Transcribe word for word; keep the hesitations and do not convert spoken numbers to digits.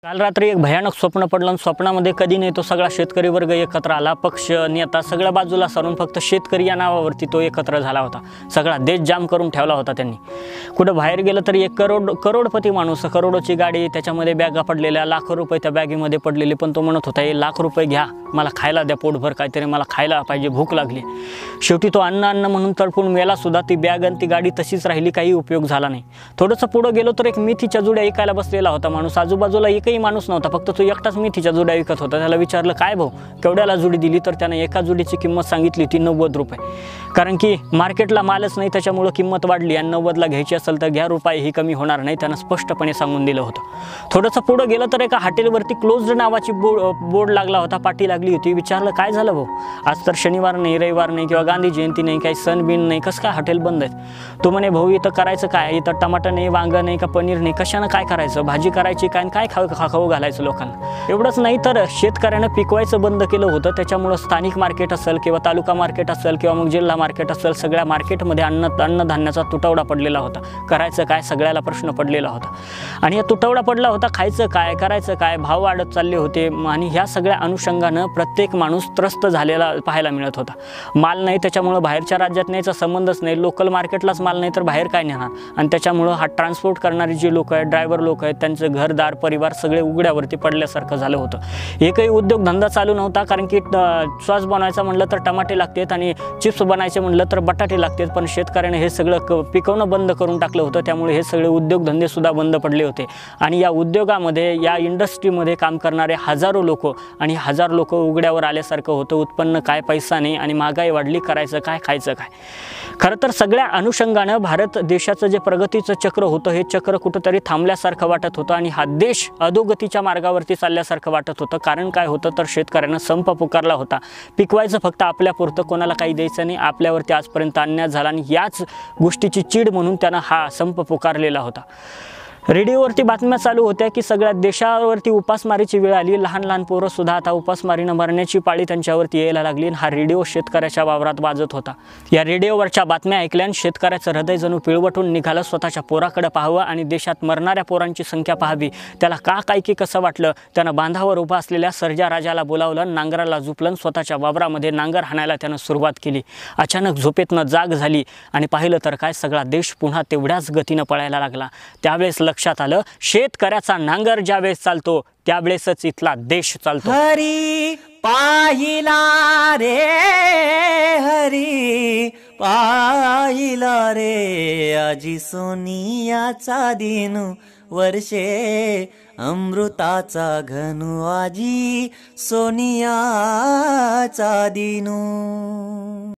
काल रात्री एक भयानक स्वप्न पडलं आणि स्वप्नामध्ये कधी नाही तो सगळा शेतकरी वर्ग एकत्र आला। पक्ष नेता सगळ्या बाजूला सरून फक्त शेतकरी या नावावरती तो एकत्र झाला होता। सगळा देश जाम करून ठेवला होता त्यांनी। कुठं बाहेर गेलं तरी एक करोड करोडपती माणूस, करोडोची गाडी, त्याच्यामध्ये बॅगा पडलेल्या, लाखो रुपये त्या बॅगेमध्ये पडलेले, पण तो म्हणत होता हे लाख रुपये घ्या, मला खायला द्या, पोटभर काहीतरी मला खायला पाहिजे, भूक लागली। शेवटी तो अन्न अन्न म्हणून तडपून मेला सुद्धा। ती बॅग आणि ती गाडी तशीच राहिली, काही उपयोग झाला नाही। थोडंसं पुढं गेलो तर एक मेथीच्या जुड्या ऐकायला बसलेला होता माणूस। आजूबाजूला एकही माणूस नव्हता, फक्त तो एकटाच मेथीच्या जुड्या विकत होता। त्याला विचारलं काय भाऊ केवढ्याला जुडी दिली, तर त्याने एका जुडीची किंमत सांगितली ती नव्वद रुपये। कारण की मार्केटला मालच नाही, त्याच्यामुळे किंमत वाढली आणि नव्वदला घ्यायची असेल तर घ्या, रुपये ही कमी होणार नाही, त्यानं स्पष्टपणे सांगून दिलं होतं। थोडंसं पुढं गेलं तर एका हॉटेलवरती क्लोज्ड नावाची बोर्ड लागला होता, पाटी लागली होती। विचारलं काय झालं भाऊ, आज तर शनिवार नाही, रविवार नाही किंवा गांधी जयंती नाही, काही सण बिन नाही, कसं काय हॉटेल बंद आहेत? तो म्हणे भाऊ इथं करायचं काय, इथं टमाटर नाही, वांग नाही का पनीर नाही, कशानं काय करायचं, भाजी करायची काय काय खाऊ खाऊ घालायचं लोकांना। एवढंच नाही तर शेतकऱ्यानं पिकवायचं बंद केलं होतं। त्याच्यामुळे स्थानिक मार्केट असेल किंवा तालुका मार्केट असेल किंवा मग जिल्हा मार्केट असेल, सगळ्या मार्केटमध्ये अन्न अन्नधान्याचा तुटवडा पडलेला होता। करायचं काय सगळ्याला प्रश्न पडलेला होता। आणि या तुटवडा पडला होता, खायचं काय, करायचं काय, भाव वाढत चालले होते आणि ह्या सगळ्या अनुषंगानं प्रत्येक माणूस त्रस्त झालेला पाहायला मिळत होता। माल नाही, त्याच्यामुळे बाहेरच्या राज्यात न्यायचा संबंधच नाही, लोकल मार्केटलाच माल नाही तर बाहेर काय नेणार। आणि त्याच्यामुळे हा ट्रान्सपोर्ट करणारी जी लोक आहेत, ड्रायव्हर लोक आहेत, त्यांचं घरदार परिवार सगळे उघड्यावरती पडल्यासारखं झालं होतं। एकही उद्योगधंदा चालू नव्हता, कारण की सॉस बनवायचं म्हणलं तर टमाटे लागतात आणि चिप्स बनायचे म्हणलं तर बटाटे लागतात, पण शेतकऱ्याने हे सगळं पिकवणं बंद करून टाकलं होतं। त्यामुळे हे सगळे उद्योगधंदे सुद्धा बंद पडले होते आणि या उद्योगामध्ये, या इंडस्ट्रीमध्ये काम करणारे हजारो लोक आणि हजार लोक उघड्यावर आल्यासारखं होतं। उत्पन्न काय, पैसा नाही आणि महागाई वाढली, करायचं काय, खायचं काय। खरं तर सगळ्या अनुषंगानं भारत देशाचं जे प्रगतीचं चक्र होतं, हे चक्र कुठंतरी थांबल्यासारखं वाटत होतं आणि हा देश अधोगतीच्या मार्गावरती चालल्यासारखं वाटत होतं। कारण काय होतं तर शेतकऱ्यांना संप पुकारला होता, पिकवायचं फक्त आपल्यापुरतं, कोणाला काही द्यायचं नाही। आपल्यावरती आजपर्यंत अन्याय झाला आणि याच गोष्टीची चीड म्हणून त्यांना हा संप पुकारलेला होता। रेडिओवरती बातम्या चालू होत्या की सगळ्या देशावरती उपासमारीची वेळ आली, लहान लहान पोरं सुद्धा आता उपासमारीनं मरण्याची पाळी त्यांच्यावरती यायला लागली। हा रेडिओ शेतकऱ्याच्या वावरात वाजत होता। या रेडिओवरच्या बातम्या ऐकल्यान शेतकऱ्याचं हृदय जणू पिळवटून निघालं। स्वतःच्या पोराकडे पाहावं आणि देशात मरणाऱ्या पोरांची संख्या पाहावी। त्याला का काय की कसं वाटलं, त्यानं बांधावर उभा असलेल्या सर्जा राजाला बोलावलं, नांगराला झुपलं, स्वतःच्या वावरामध्ये नांगर हाणायला त्यानं सुरुवात केली। अचानक झोपेतनं जाग झाली आणि पाहिलं तर काय, सगळा देश पुन्हा तेवढ्याच गतीनं पळायला लागला। त्यावेळेस लक्षात आलं, शेतकऱ्याचा नांगर ज्यावेळेस चालतो त्यावेळेसच इथला देश चालतो। हरी पाहिला रे, हरी पाहिला रे, आजी सोनियाचा दिन वर्षे अमृताचा घनु, आजी सोनियाचा दिनू।